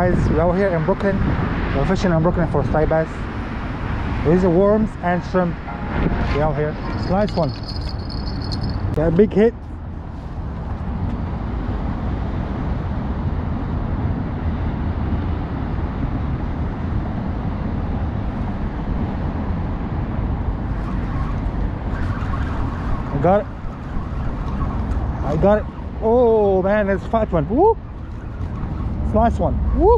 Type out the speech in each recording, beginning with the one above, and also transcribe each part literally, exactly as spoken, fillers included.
guys, we're out here in Brooklyn. We're fishing in Brooklyn for striped bass. These are worms and shrimp. We're out here. It's a nice one. Got a big hit. I got it. I got it. Oh man, that's a fat one. Woo! It's a nice one. Woo!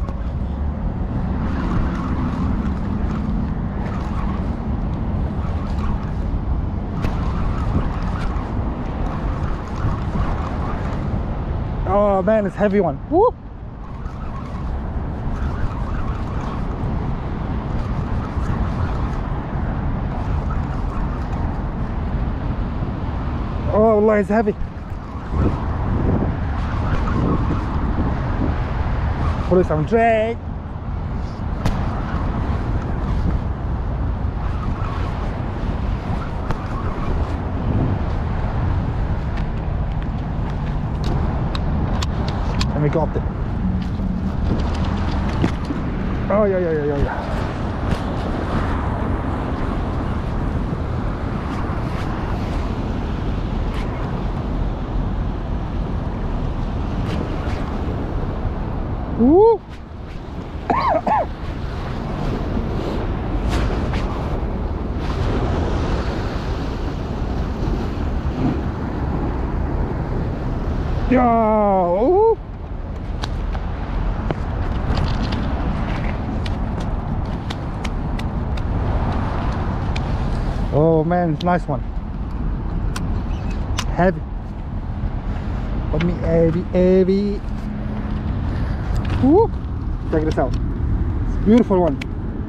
Oh man, it's a heavy one. Woo! Oh, Allah, it's heavy. Put some drag. And we got it. Oh yeah, yeah, yeah, yeah, yeah. Woo! Yo! Oh man, it's a nice one. Heavy. Let me heavy, heavy. Woo! Check this out. It's a beautiful one.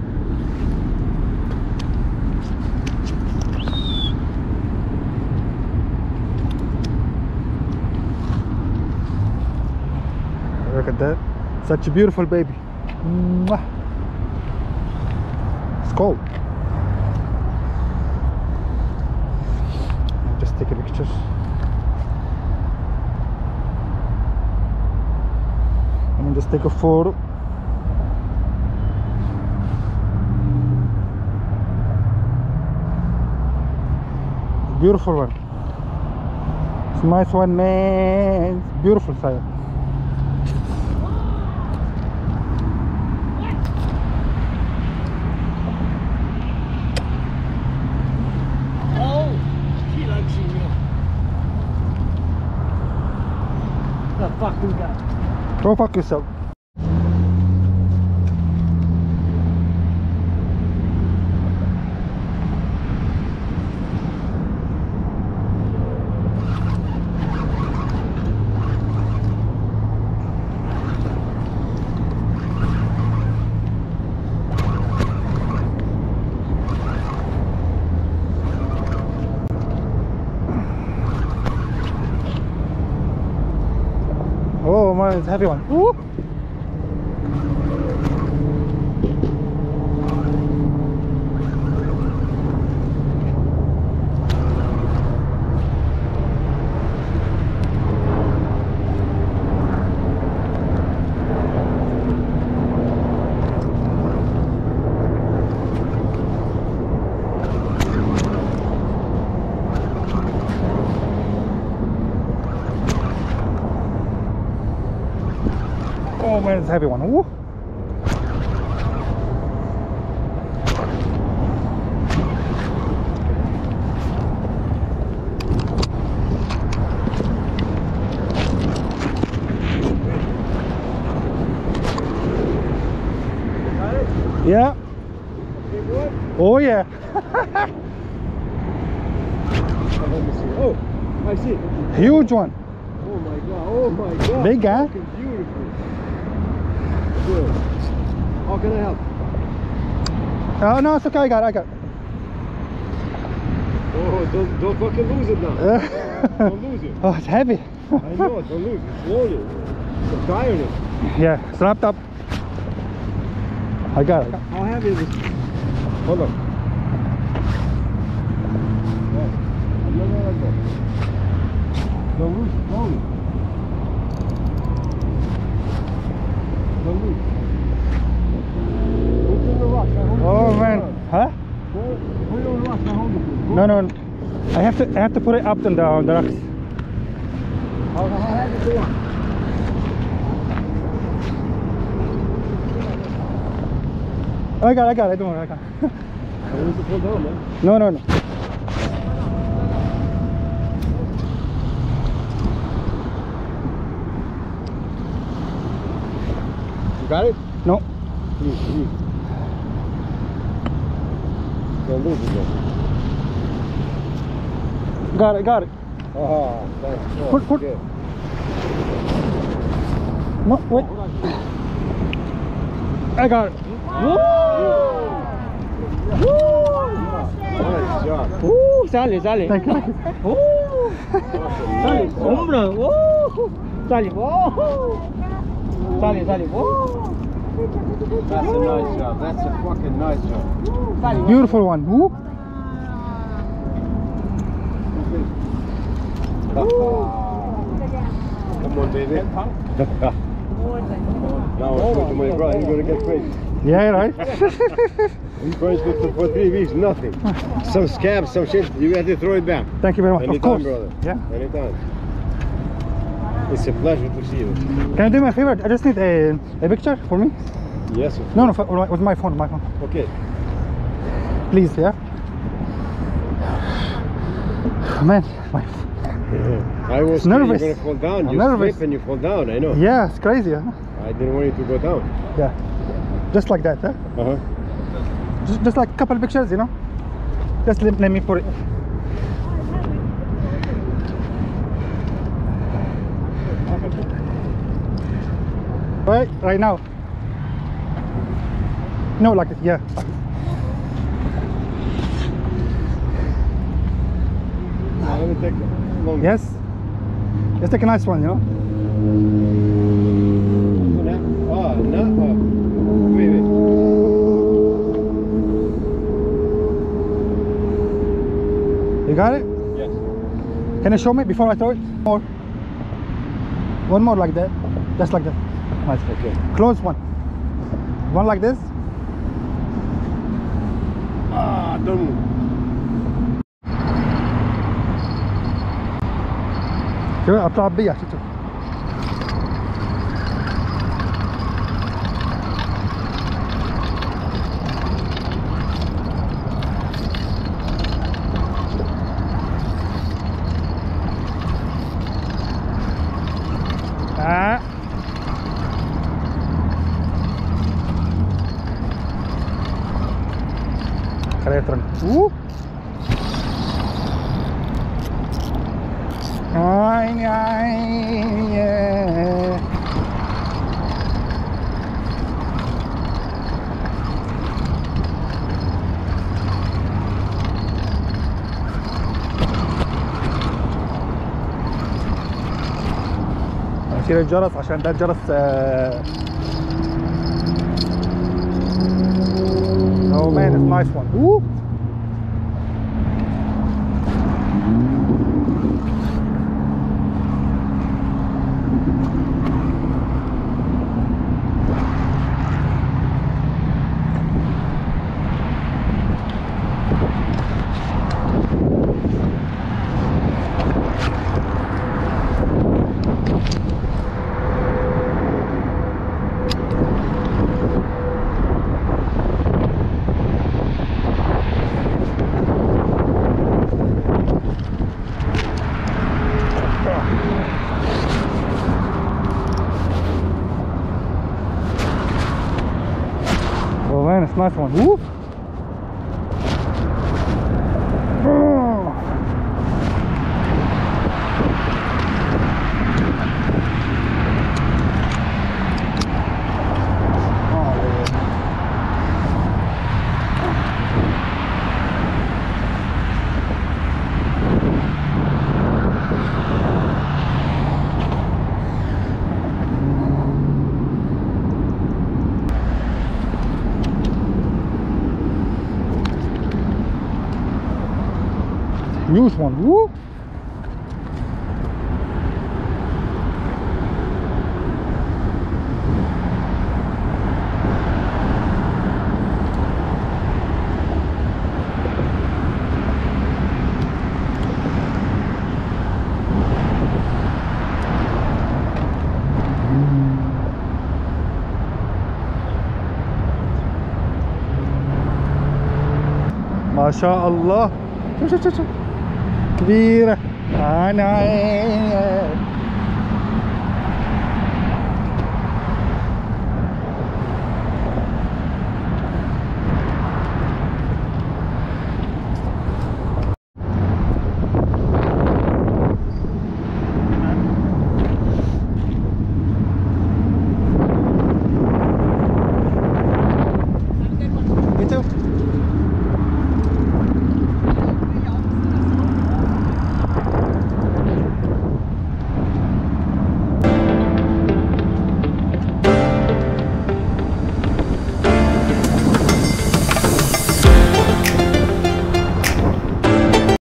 Look at that. Such a beautiful baby. Mwah. It's cold. I'll just take a picture. And just take a photo. Beautiful one. It's a nice one, man. It's beautiful sire. Oh, he likes you. The fucking guy. Go fuck yourself. Oh man, it's a heavy one. Woo! Oh man, it's a heavy one. Woo. Got it? Yeah. Big one? Oh yeah. Let me see. Oh, I see. Huge one. Oh my god. Oh my god. Big guy. Fucking beautiful. Good. How can I help? Oh no, it's okay. I got it. I got it. Oh, don't, don't fucking lose it now. Don't lose it. Oh, it's heavy. I know, don't lose it. Slowly. I'm tired of it. Yeah, strapped up. I got it. How heavy is it? Hold on. Right. No, no, no, no. Don't lose it. Slowly. Don't lose it. No, no, no. I have to. I have to put it up on the on the rocks. How heavy do you want? I got. It, I got. It. Don't worry. I got. It. I want to pull down, man. No, no, no. You got it? No. Please, please. Don't lose it, though. Got it. Got it. Oh, thanks. Oh, Put, put. good. No, wait. I got it. Woo! Nice job. Woo, sale, sale. Thank you. Woo, sale, hombre. Woo, sale, woo. Sale, sale, woo. That's a nice job. That's a fucking nice job. Sale, Beautiful one. Woo. Come on, baby. Now I go to my brother. He's gonna get crazy. Yeah, right. He's friends with for three weeks, nothing. Some scabs, some shit. You have to throw it back. Thank you very much. Anytime, Of course. brother. Yeah. Anytime. It's a pleasure to see you. Can you do me a favor? I just need a a picture for me. Yes. Of No, no, for, with my phone. My phone. Okay. Please. Yeah. Man, my. I was Nervous. scared you're gonna fall down. I'm You nervous. slip and you fall down. I know. Yeah, it's crazy. Huh? I didn't want you to go down. Yeah. Just like that. Huh? Uh huh. Just, just like a couple of pictures, you know. Just let, let me put it. Right, right now. No, like it, yeah. Let me take a long. Yes. Let's take a nice one, you know. Oh, no. Oh. Wait, wait. You got it? Yes. Can you show me before I throw it? More. One more like that. Just like that. Nice. Okay. Close one. One like this. Ah, don't move. شوف اطلع بيها شوف شوف. آه. خليه يترن. اوه عيني عيني. نشيل الجرس عشان ده الجرس. Oh man, it's a nice one. Woo! Oh man, it's a nice one. Woo! Oh. Huge one. Woo! ما شاء الله. شوف شوف شوف كبيرة. انا